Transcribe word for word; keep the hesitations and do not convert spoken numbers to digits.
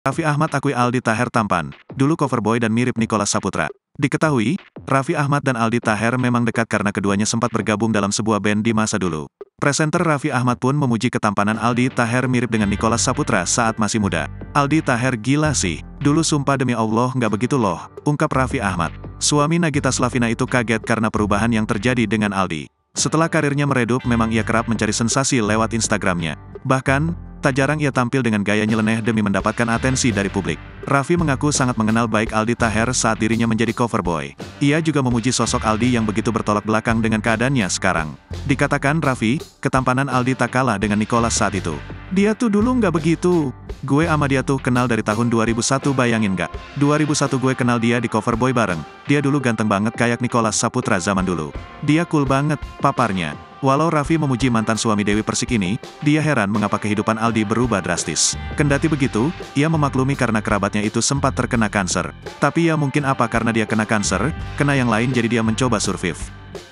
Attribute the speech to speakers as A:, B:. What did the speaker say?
A: Raffi Ahmad akui Aldi Taher tampan, dulu cover boy dan mirip Nicholas Saputra. Diketahui, Raffi Ahmad dan Aldi Taher memang dekat karena keduanya sempat bergabung dalam sebuah band di masa dulu. Presenter Raffi Ahmad pun memuji ketampanan Aldi Taher mirip dengan Nicholas Saputra saat masih muda. Aldi Taher gila sih, dulu sumpah demi Allah nggak begitu loh, ungkap Raffi Ahmad. Suami Nagita Slavina itu kaget karena perubahan yang terjadi dengan Aldi. Setelah karirnya meredup memang ia kerap mencari sensasi lewat Instagramnya. Bahkan, tak jarang ia tampil dengan gaya nyeleneh demi mendapatkan atensi dari publik. Raffi mengaku sangat mengenal baik Aldi Taher saat dirinya menjadi cover boy. Ia juga memuji sosok Aldi yang begitu bertolak belakang dengan keadaannya sekarang. Dikatakan Raffi, ketampanan Aldi tak kalah dengan Nicholas saat itu. Dia tuh dulu nggak begitu. Gue ama dia tuh kenal dari tahun dua ribu satu, bayangin nggak? dua ribu satu gue kenal dia di cover boy bareng. Dia dulu ganteng banget kayak Nicholas Saputra zaman dulu. Dia cool banget, paparnya. Walau Raffi memuji mantan suami Dewi Persik ini, dia heran mengapa kehidupan Aldi berubah drastis. Kendati begitu, ia memaklumi karena kerabatnya itu sempat terkena kanker. Tapi ya mungkin apa karena dia kena kanker, kena yang lain jadi dia mencoba survive.